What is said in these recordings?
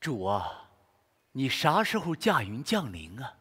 主啊，你啥时候驾云降临啊？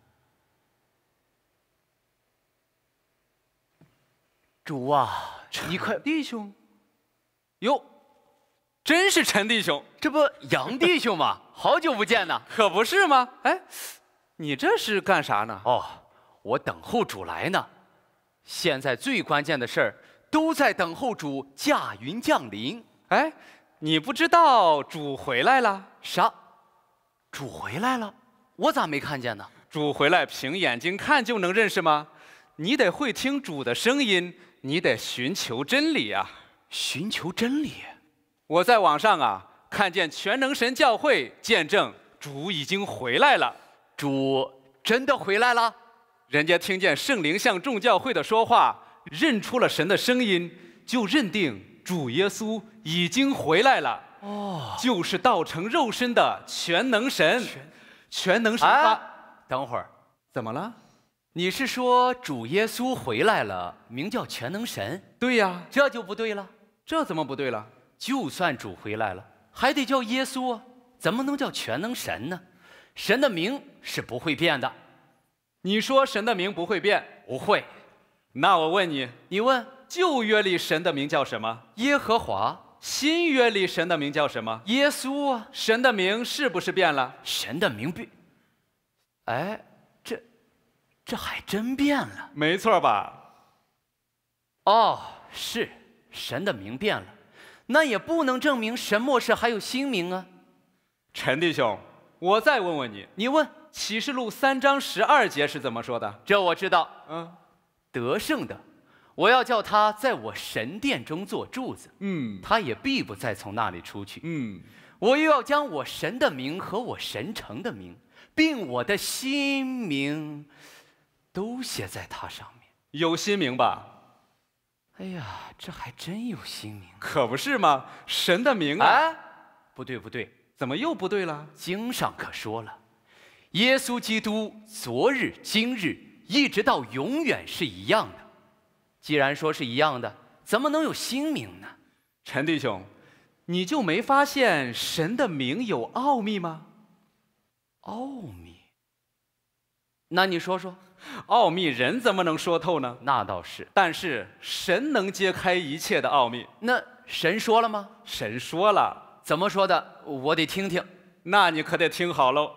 主啊，你快， 弟兄，哟，真是陈弟兄， 这不杨弟兄吗？好久不见呐！ 可不是吗？哎，你这是干啥呢？ 哦，我等候主来呢。现在最关键的事儿都在等候主驾云降临。 哎，你不知道主回来了？ 啥？主回来了？我咋没看见呢？ 主回来凭眼睛看就能认识吗？你得会听主的声音，你得寻求真理啊！ 寻求真理。 我在网上啊看见全能神教会见证主已经回来了。 主真的回来了？ 人家听见圣灵向众教会的说话，认出了神的声音，就认定主耶稣已经回来了。哦，就是道成肉身的全能神。全能神发。 等会儿， 怎么了？ 你是说主耶稣回来了，名叫全能神？ 对呀， 这就不对了。 这怎么不对了？ 就算主回来了，还得叫耶稣啊，怎么能叫全能神呢？神的名是不会变的。 你说神的名不会变？ 不会。 那我问你， 你问， 旧约里神的名叫什么？ 耶和华。 新约里神的名叫什么？ 耶稣啊。 神的名是不是变了？ 神的名变。哎，这还真变了。 没错吧？ 哦，是，神的名变了，那也不能证明神末世还有新名啊。 陈弟兄，我再问问你， 你问启示录3章12节是怎么说的？ 这我知道。得胜的，我要叫他在我神殿中做柱子，他也必不再从那里出去。我又要将我神的名和我神城的名，并我的新名，都写在它上面。 有新名吧？ 哎呀，这还真有新名。 可不是吗？神的名啊！ 哎，不对不对， 怎么又不对了？ 经上可说了，耶稣基督昨日今日一直到永远是一样的。既然说是一样的，怎么能有新名呢？ 陈弟兄，你就没发现神的名有奥秘吗？ 奥秘？那你说说。 奥秘人怎么能说透呢？ 那倒是， 但是神能揭开一切的奥秘。 那神说了吗？ 神说了。 怎么说的？我得听听。 那你可得听好喽。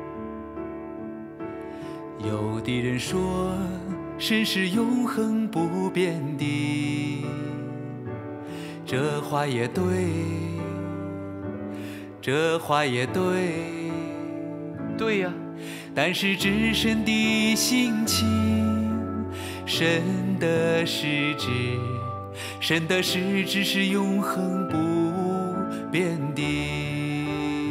有的人说神是永恒不变的，这话也对，这话也对。 对呀。 但是知神的性情，神的实质，神的实质是永恒不变的。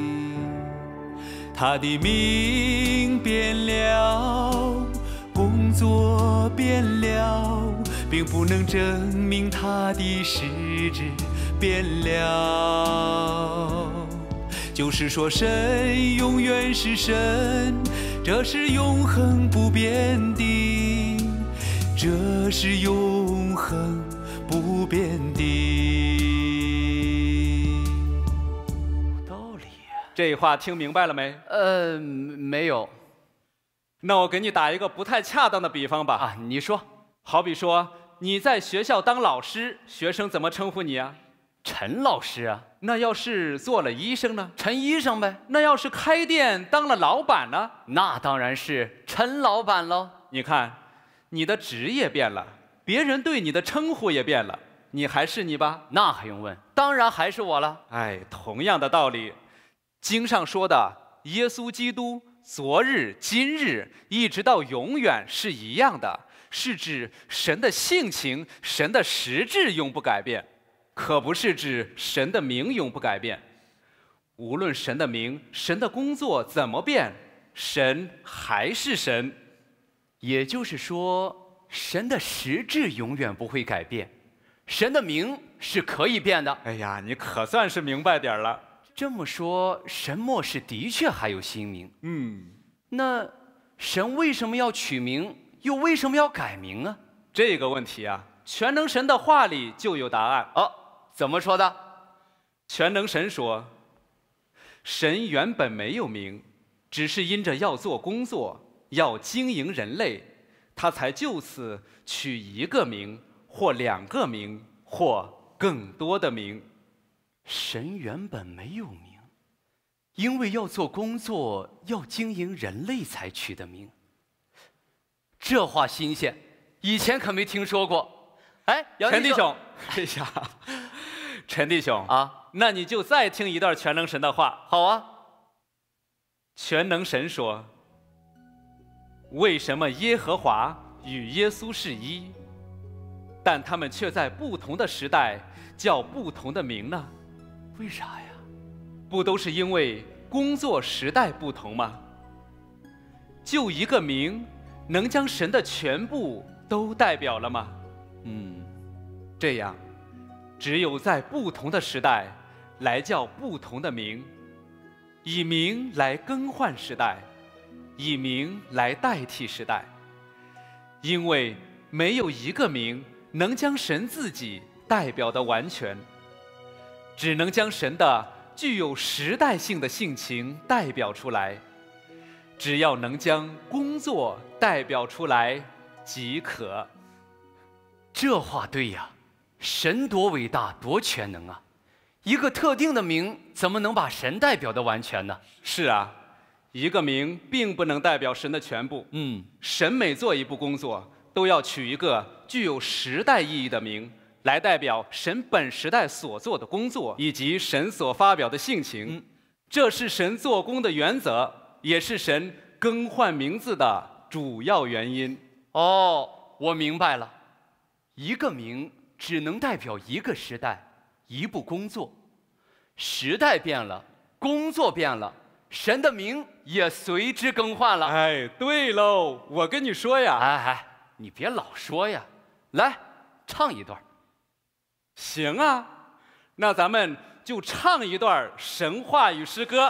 他的名变了，工作变了，并不能证明他的实质变了。就是说神永远是神，这是永恒不变的，这是永恒不变的。 有道理呀。 这话听明白了没？ 没有。 那我给你打一个不太恰当的比方吧。 啊，你说。 好比说你在学校当老师，学生怎么称呼你啊？ 陈老师啊。 那要是做了医生呢？ 陈医生呗。 那要是开店当了老板呢？ 那当然是陈老板喽。 你看，你的职业变了，别人对你的称呼也变了，你还是你吧？ 那还用问？当然还是我了。 哎，同样的道理，经上说的耶稣基督昨日今日一直到永远是一样的，是指神的性情，神的实质永不改变，可不是指神的名永不改变。无论神的名、神的工作怎么变，神还是神。 也就是说，神的实质永远不会改变，神的名是可以变的。 哎呀，你可算是明白点了。 这么说，神末世的确还有新名。那神为什么要取名，又为什么要改名啊？ 这个问题啊，全能神的话里就有答案。 怎么说的？ 全能神说， 神原本没有名，只是因着要做工作，要经营人类，他才就此取一个名，或两个名，或更多的名。 神原本没有名，因为要做工作，要经营人类才取的名。这话新鲜，以前可没听说过。哎， 陈弟兄，哎呀，陈弟兄啊， 那你就再听一段全能神的话。 好啊。 全能神说：“为什么耶和华与耶稣是一，但他们却在不同的时代叫不同的名呢？ 为啥呀？ 不都是因为工作时代不同吗？就一个名，能将神的全部都代表了吗？这样，只有在不同的时代来叫不同的名，以名来更换时代，以名来代替时代。因为没有一个名能将神自己代表得完全，只能将神的具有时代性的性情代表出来。只要能将工作代表出来即可。” 这话对呀，神多伟大，多全能啊！一个特定的名怎么能把神代表得完全呢？ 是啊，一个名并不能代表神的全部。神每做一步工作，都要取一个具有时代意义的名，来代表神本时代所做的工作，以及神所发表的性情。这是神做工的原则，也是神更换名字的主要原因。 哦，我明白了，一个名只能代表一个时代，一步工作。时代变了，工作变了，神的名也随之更换了。 哎，对喽，我跟你说呀， 哎，你别老说呀，来唱一段。 行啊，那咱们就唱一段神话与诗歌。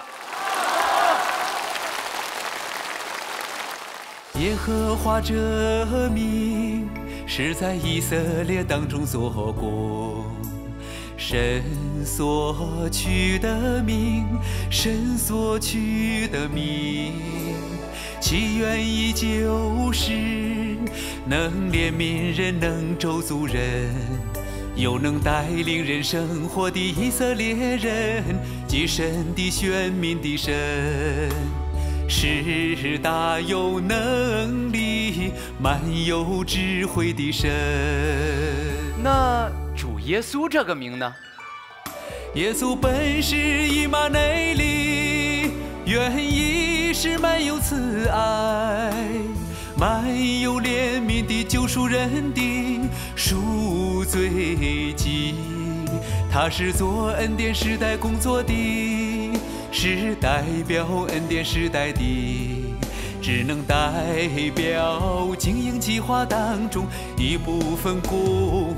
耶和华这名是在以色列当中做工，神所取的名，神所取的名，其原意就是能怜悯人，能咒诅人，又能带领人生活的以色列人，即神的选民的神，是大有能力、满有智慧的神。 那主耶稣这个名呢？ 耶稣本是以马内利，原意是满有慈爱、满有怜悯的救赎人的赎罪记。他是做恩典时代工作的，是代表恩典时代的，只能代表经营计划当中一部分工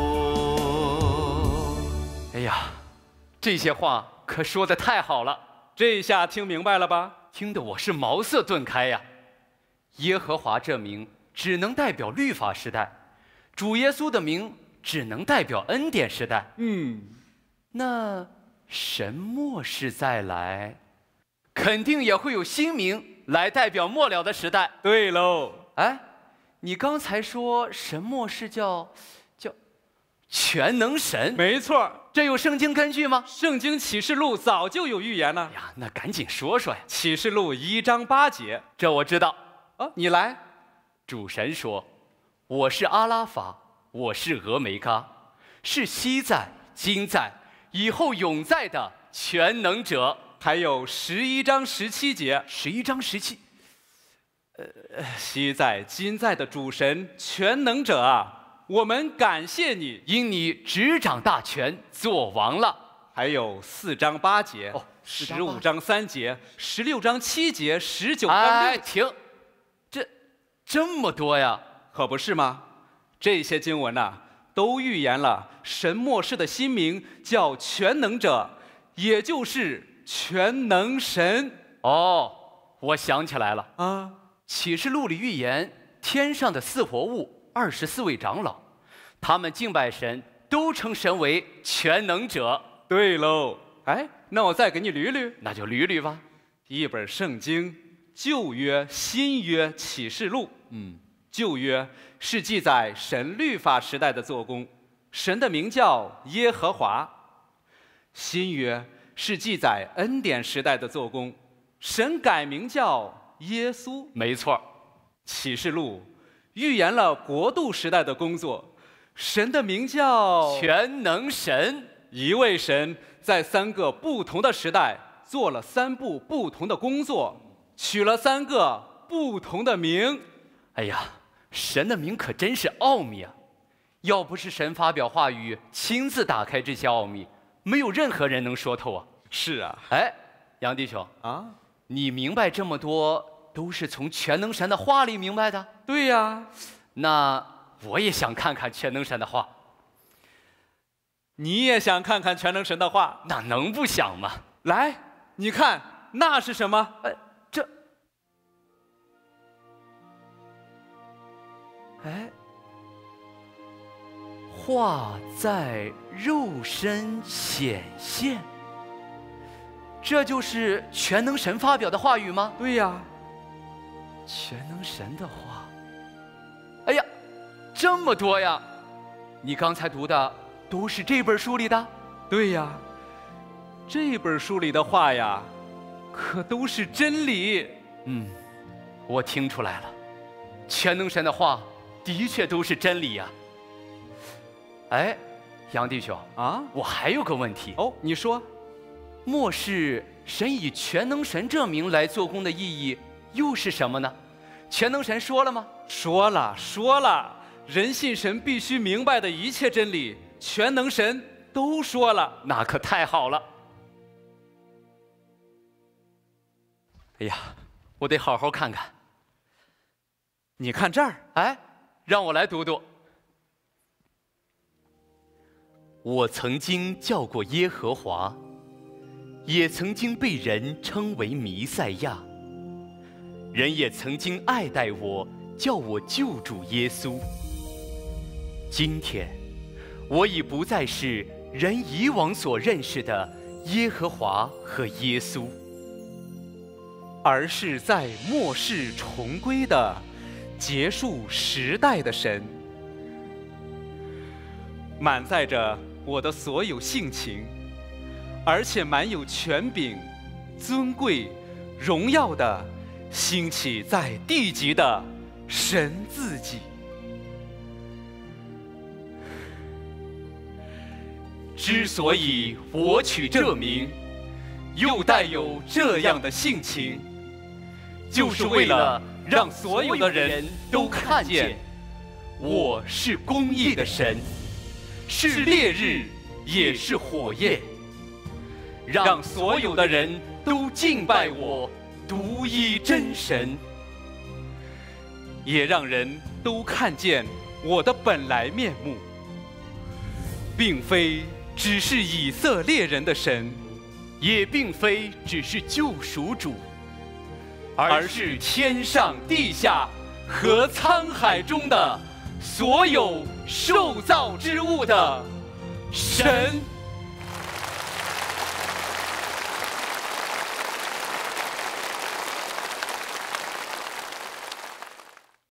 作。 哎呀，这些话可说得太好了， 这下听明白了吧？ 听得我是茅塞顿开呀。耶和华这名只能代表律法时代，主耶稣的名只能代表恩典时代。那神末世再来，肯定也会有新名来代表末了的时代。 对喽。 哎，你刚才说神末世叫全能神？ 没错。 这有圣经根据吗？ 圣经启示录早就有预言了。 呀，那赶紧说说呀。 启示录1章8节， 这我知道。 你来。 主神说：“我是阿拉法，我是俄梅嘎，是昔在、今在、以后永在的全能者。” 还有11章17节 ，11章17， 昔在、今在的主神全能者啊，我们感谢你， 因你执掌大权，做王了。 还有4章8节，15章3节，16章7节，19章6节。 停，这么多呀？ 可不是吗？这些经文啊，都预言了神末世的新名叫全能者，也就是全能神。 我想起来了启示录里预言天上的4活物24位长老，他们敬拜神，都称神为全能者。 对喽， 哎，那我再给你捋捋。 那就捋捋吧。 一本圣经，旧约、新约启示录。旧约是记载神律法时代的做工，神的名叫耶和华。新约是记载恩典时代的做工，神改名叫耶稣。 没错。 启示录预言了国度时代的工作，神的名叫全能神。 一位神在3个不同的时代做了3部不同的工作，取了3个不同的名。 哎呀，神的名可真是奥秘啊！要不是神发表话语，亲自打开这些奥秘，没有任何人能说透啊。 是啊。 哎，杨弟兄啊， 你明白这么多，都是从全能神的话里明白的？ 对呀。 那我也想看看全能神的话。 你也想看看全能神的话？ 那能不想吗？ 来，你看那是什么？ 这，哎，话在肉身显现，这就是全能神发表的话语吗？ 对呀。 全能神的话，哎呀，这么多呀！你刚才读的都是这本书里的？ 对呀，这本书里的话呀，可都是真理。 我听出来了，全能神的话的确都是真理呀。哎，杨弟兄啊， 我还有个问题。 哦，你说。 末世神以全能神这名来做工的意义又是什么呢？全能神说了吗？ 说了，人信神必须明白的一切真理，全能神都说了。 那可太好了。哎呀，我得好好看看。 你看这儿。 哎，让我来读读。我曾经叫过耶和华，也曾经被人称为弥赛亚，人也曾经爱戴我，叫我救主耶稣。今天，我已不再是人以往所认识的耶和华和耶稣， 而是在末世重归的结束时代的神，满载着我的所有性情，而且满有权柄、尊贵、荣耀的兴起在地极的神自己。 之所以我取这名，又带有这样的性情，就是为了让所有的人都看见，我是公义的神，是烈日，也是火焰，让所有的人都敬拜我独一真神， 也让人都看见我的本来面目，并非只是以色列人的神， 也并非只是救赎主，而是天上地下和沧海中的所有受造之物的神。